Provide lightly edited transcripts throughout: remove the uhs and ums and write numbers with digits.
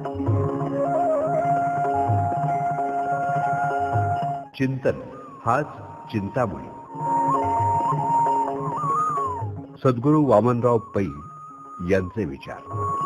चिंतन हाच चिंतामणी. सद्गुरू वामनराव पै यांचे विचार.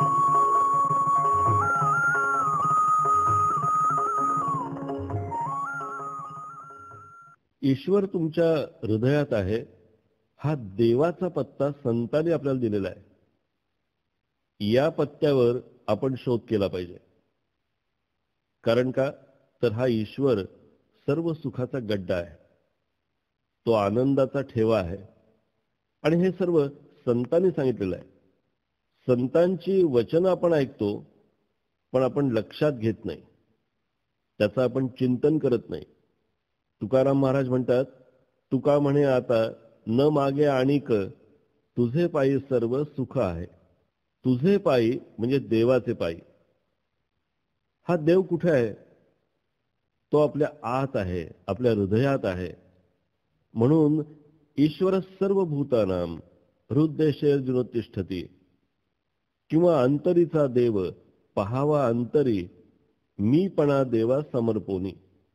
ईश्वर तुमच्या हृदयात आहे, हा देवाचा पत्ता संतांनी आपल्याला दिलेला आहे. या पत्त्यावर आपण शोध केला पाहिजे. कारण का तर हा ईश्वर सर्व सुखाचा गड्डा आहे, तो आनंदाचा ठेवा आहे. आणि हे सर्व संतांनी सांगितलेलं आहे. संतांची वचनं आपण ऐकतो, पण आपण लक्षात घेत नाही, त्याचं आपण चिंतन करत नाही. तुकाराम महाराज म्हणतात, तुका म्हणे आता न मागे आणिक, तुझे पायी सर्व सुख आहे. तुझे पायी म्हणजे देवाचे पायी. हा देव कुठे आहे? तो आपल्या आत आहे, आपल्या हृदयात आहे. म्हणून ईश्वर सर्व भूतानाम हृद्देशेर्जुन तिष्ठती, किंवा अंतरीचा देव पहावा अंतरी, मीपणा देवा समर्पोनी.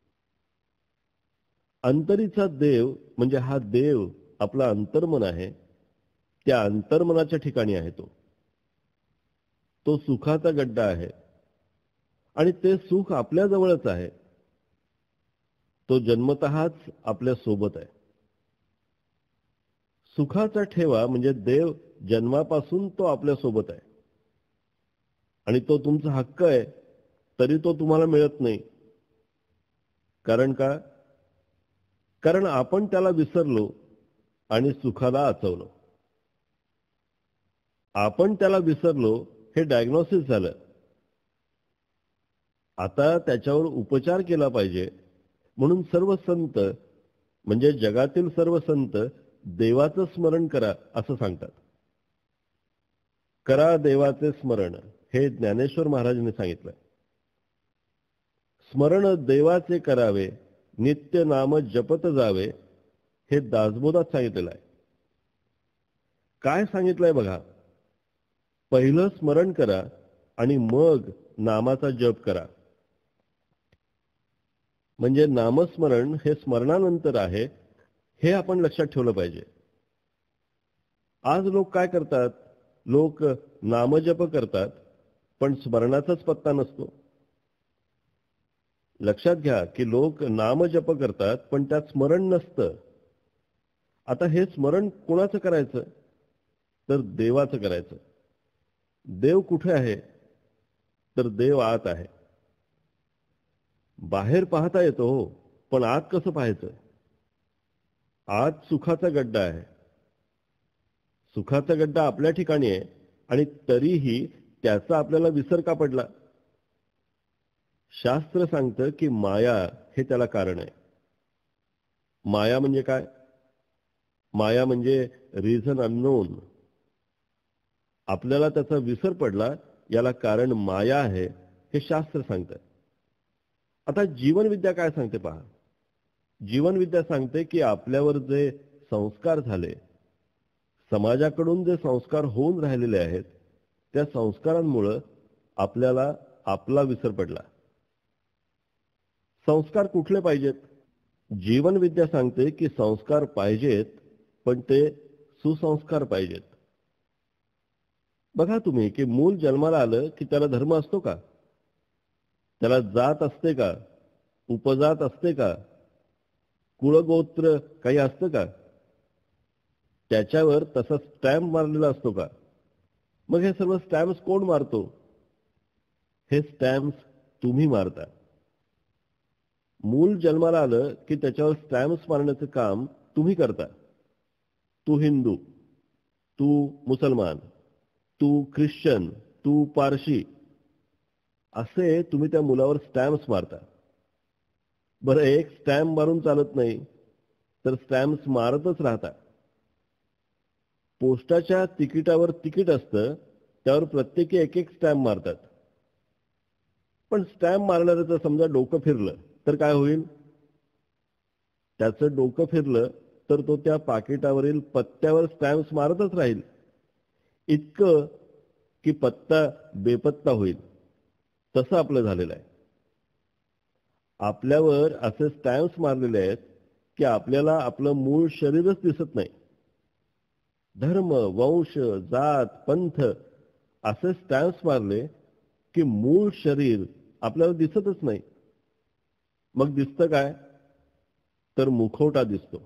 अंतरीचा देव म्हणजे हा देव आपला अंतर्मन आहे. त्या अंतर्मनाच्या ठिकाणी आहे तो सुखाचा गड्डा आहे. आणि ते सुख आपल्या जवळच आहे. तो जन्मतःच आपल्या सोबत आहे. सुखाचा ठेवा म्हणजे देव जन्मापासून तो आपल्या सोबत आहे. आणि तो तुमचा हक्क आहे, तरी तो तुम्हाला मिळत नाही. कारण का? कारण आपण त्याला विसरलो आणि सुखाला आचवलो. आपण त्याला विसरलो हे डायग्नोसिस झालं. आता त्याच्यावर उपचार केला पाहिजे. म्हणून सर्व संत म्हणजे जगातील सर्व संत देवाचं स्मरण करा असं सांगतात. करा देवाचे स्मरण, हे ज्ञानेश्वर महाराजांनी सांगितलं. स्मरण देवाचे करावे, नित्य नाम जपत जावे, हे दासबोधात सांगितलेलं आहे. काय सांगितलंय बघा. पहिलं स्मरण करा आणि मग नामाचा जप करा. म्हणजे नामस्मरण हे स्मरणानंतर आहे, हे आपण लक्षात ठेवलं पाहिजे. आज लोक काय करतात? लोक नामजप करतात, पण स्मरणाचाच पत्ता नसतो. लक्षात घ्या की लोक नामजप करतात, पण त्यात स्मरण नसतं. आता हे स्मरण कोणाचं करायचं? तर देवाचं करायचं. देव कुठे आहे? तर देव आत आहे. बाहेर पाहता येतो हो, पण आत कसं पाहायचं? आत सुखाचा गड्डा आहे. सुखाचा गड्डा आपल्या ठिकाणी आहे, आणि तरीही त्याचा आपल्याला विसर का पडला? शास्त्र सांगतं की माया हे त्याला कारण आहे. माया म्हणजे काय? माया म्हणजे रिझन अननोन. आपल्याला त्याचा विसर पडला, याला कारण माया आहे, हे शास्त्र सांगतं. आता जीवनविद्या काय सांगते पहा. जीवनविद्या सांगते की आपल्यावर जे संस्कार झाले, समाजाकडून जे संस्कार होऊन राहिलेले आहेत, त्या संस्कारांमुळे आपल्याला आपला विसर पडला. संस्कार कुठले पाहिजेत? जीवनविद्या सांगते की संस्कार पाहिजेत, पण ते सुसंस्कार पाहिजेत. बघा तुम्ही की मूल जन्माला आलं की त्याला धर्म असतो का? त्याला जात असते का? उपजात असते का? कुळगोत्र काही असतं का? त्याच्यावर तसा स्टॅम्प मारलेला असतो का? मग हे सर्व स्टॅम्प्स कोण मारतो? हे स्टॅम्प्स तुम्ही मारता. मूल जन्माला आलं की त्याच्यावर स्टॅम्प्स मारण्याचं काम तुम्ही करता. तू हिंदू, तू मुसलमान, तू ख्रिश्चन, तू पारशी, असे तुम्ही त्या मुलावर स्टॅम्प्स मारता. बरं, एक स्टॅम्प मारून चालत नाही, तर स्टॅम्प्स मारतच राहता. पोस्टाच्या तिकिटावर तिकीट असतं, त्यावर प्रत्येकी एक एक स्टॅम्प मारतात. पण स्टॅम्प मारणाऱ्याचं समजा डोकं फिरलं तर काय होईल? त्याचं डोकं फिरलं तर तो त्या पाकिटावरील पत्त्यावर स्टॅम्प्स मारतच राहील, इतकं की पत्ता बेपत्ता होईल. तसं आपलं झालेलं आहे. आपल्यावर असे स्टॅम्प्स मारलेले आहेत की आपल्याला आपलं मूळ शरीरच दिसत नाही. धर्म, वंश, जात, पंथ असे स्टॅम्प्स मारले की मूळ शरीर आपल्याला दिसतच नाही. मग दिसतं काय? तर मुखवटा दिसतो.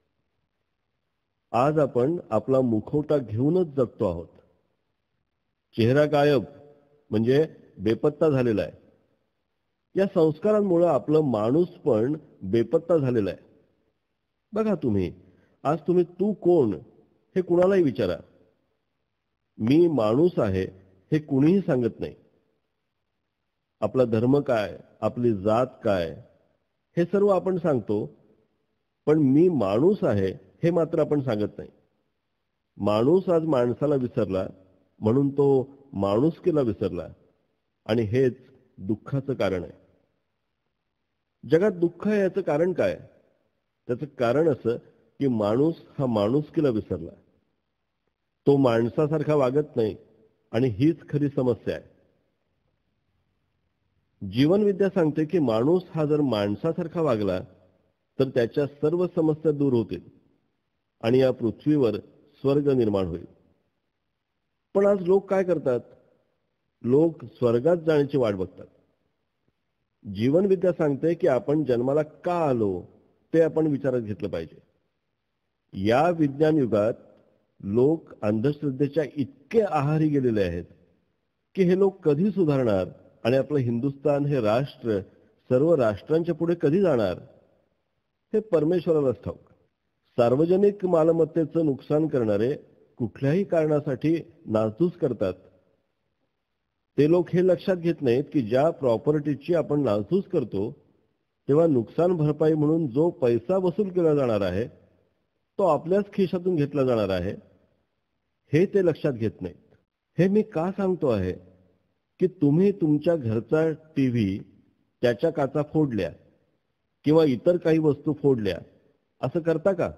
आज आपण आपला मुखवटा घेऊनच जगतो आहोत. चेहरा गायब म्हणजे बेपत्ता झालेला आहे. या संस्कारांमुळे आपलं माणूस पण बेपत्ता झालेला आहे. बघा तुम्ही, आज तुम्ही तू कोण हे कुणालाही विचारा. मी माणूस आहे हे कुणीही सांगत नाही. आपला धर्म काय, आपली जात काय हे सर्व आपण सांगतो, पण मी माणूस आहे हे मात्र आपण सांगत नाही. माणूस आज माणसाला विसरला म्हणून तो माणुसकीला विसरला, आणि हेच दुःखाचं कारण आहे. जगात दुःख आहे याचं कारण काय? त्याचं कारण असं की माणूस हा माणुसकीला विसरला. तो माणसासारखा वागत नाही, आणि हीच खरी समस्या आहे. जीवनविद्या सांगते की माणूस हा जर माणसासारखा वागला तर त्याच्या सर्व समस्या दूर होतील आणि या पृथ्वीवर स्वर्ग निर्माण होईल. पण आज लोक काय करतात? लोक स्वर्गात जाण्याची वाट बघतात. जीवनविद्या सांगते की आपण जन्माला का आलो ते आपण विचारात घेतलं पाहिजे. या विज्ञान युगात लोक अंधश्रद्धेच्या इतके आहारी गेलेले आहेत की हे लोक कधी सुधारणार आणि आपलं हिंदुस्थान हे राष्ट्र सर्व राष्ट्रांच्या पुढे कधी जाणार हे परमेश्वरालाच ठाऊक. सार्वजनिक मालमत्तेचं नुकसान करणारे कुठल्याही कारणासाठी नासधूस करतात. ते लोक हे लक्षात घेत नाहीत की ज्या प्रॉपर्टीची आपण नासधूस करतो तेव्हा नुकसान भरपाई म्हणून जो पैसा वसूल केला जाणार आहे तो आपल्याच खिशातून घेतला जाणार आहे, हे ते लक्षात घेत नाहीत. हे मी का सांगतो आहे की तुम्ही तुमच्या घरचा टीव्ही त्याच्या काचा फोडल्या किंवा इतर काही वस्तू फोडल्या असं करता का?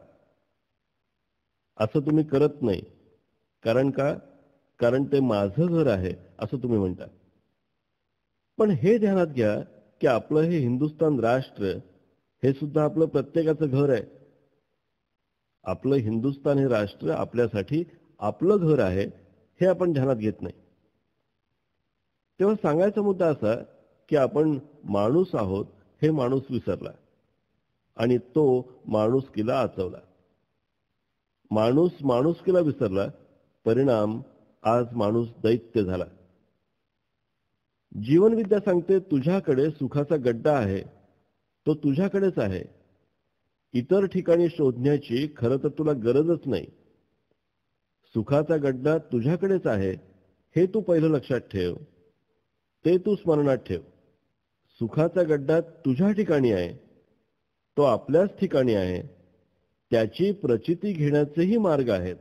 असं तुम्ही करत नाही. कारण का? कारण ते माझं घर आहे असं तुम्ही म्हणता. पण हे ध्यानात घ्या की आपलं हे हिंदुस्थान राष्ट्र हे सुद्धा आपलं प्रत्येकाचं घर आहे. आपलं हिंदुस्थान हे राष्ट्र आपल्यासाठी आपलं घर आहे हे आपण ध्यानात घेत नाही. तेव्हा सांगायचा मुद्दा असा की आपण माणूस आहोत हे माणूस विसरला आणि तो माणुसकीला आचवला. माणूस माणुसकीला विसरला, परिणाम आज माणूस दैत्य झाला. जीवनविद्या सांगते तुझ्याकडे सुखाचा गड्डा आहे, तो तुझ्याकडेच आहे. इतर ठिकाणी शोधण्याची खरं तर तुला गरजच नाही. सुखाचा गड्डा तुझ्याकडेच आहे हे तू पहिलं लक्षात ठेव. ते तू स्मरणात ठेव. सुखाचा गड्डा तुझ्या ठिकाणी आहे, तो आपल्याच ठिकाणी आहे. त्याची प्रचिती घेण्याचेही मार्ग आहेत.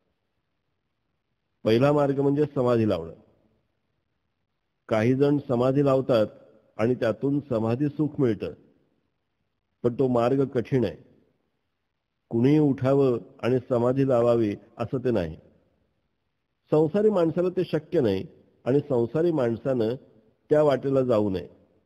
पहिला मार्ग म्हणजे समाधी लावणं. काही जण समाधी लावतात आणि त्यातून समाधी सुख मिळतं, पण तो मार्ग कठीण आहे. कुणीही उठावं आणि समाधी लावावी असं ते नाही. संसारी माणसाला ते शक्य नाही आणि संसारी माणसानं त्या वाटेला जाऊ नये.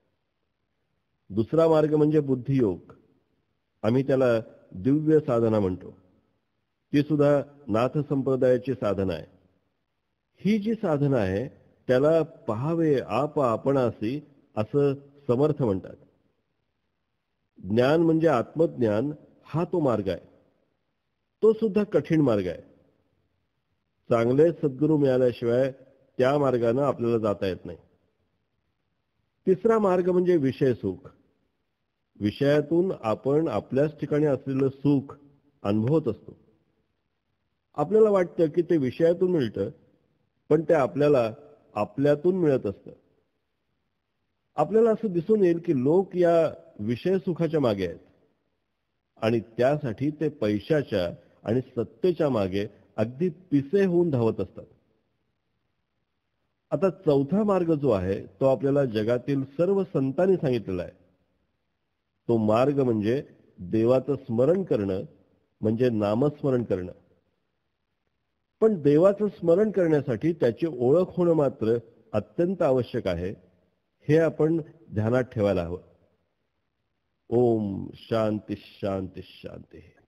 दुसरा मार्ग म्हणजे बुद्धियोग. आम्ही त्याला दिव्य साधना म्हणतो. ती सुद्धा नाथ संप्रदायाची साधना आहे. ही जी साधना आहे त्याला पहावे आप आपणासी असं समर्थ म्हणतात. ज्ञान म्हणजे आत्मज्ञान हा तो मार्ग आहे. तो सुद्धा कठीण मार्ग आहे. चांगले सद्गुरू मिळाल्याशिवाय त्या मार्गाने आपल्याला जाता येत नाही. तिसरा मार्ग म्हणजे विषय सुख. विषयातून आपण आपल्याच ठिकाणी असलेलं सुख अनुभवत असतो. आपल्याला वाटतं की ते विषयातून मिळतं, पण ते आपल्याला आपल्यातून मिळत असतं. आपल्याला असं दिसून येईल की लोक या विषय सुखाच्या मागे आहेत आणि त्यासाठी ते पैशाच्या आणि सत्तेच्या मागे अगदी पिसे होऊन धावत असतात. आता चौथा मार्ग जो आहे तो आपल्याला जगातील सर्व संतांनी सांगितलेला आहे. तो मार्ग म्हणजे देवाचं स्मरण करणं, म्हणजे नामस्मरण करणं. पण देवाचं स्मरण करण्यासाठी त्याची ओळख होणं मात्र अत्यंत आवश्यक आहे, हे आपण ध्यानात ठेवायला हवं. ओम शांती शांती शांती.